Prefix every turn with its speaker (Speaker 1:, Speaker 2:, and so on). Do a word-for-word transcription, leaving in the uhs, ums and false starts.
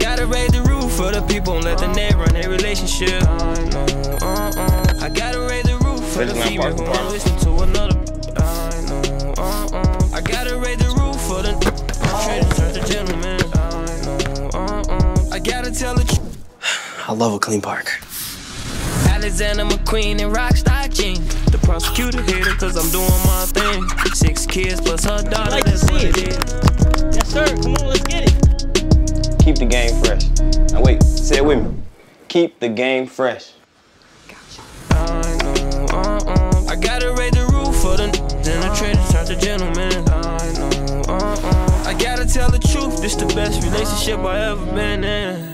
Speaker 1: gotta raise the roof for the people and let the net run their relationship. I know, uh-uh. I gotta raise the roof for the female who won't listen to another. I know, uh-uh. I gotta raise the roof for the traders turn to gentlemen. I know, uh-uh. I gotta tell the truth.
Speaker 2: I love a clean park.
Speaker 1: Alexander McQueen and Rockstar jeans. The prosecutor hit her cause I'm doing my thing. Six kids plus her daughter,
Speaker 3: like that's what it is. Yes sir, come on, let's get it.
Speaker 2: Keep the game fresh. Now wait, say it with me. Keep the game fresh.
Speaker 1: Gotcha. I know, uh-uh. I gotta raise the roof for the then the traders turn to gentlemen. I know, uh-uh. I gotta tell the truth, this the best relationship I ever been in.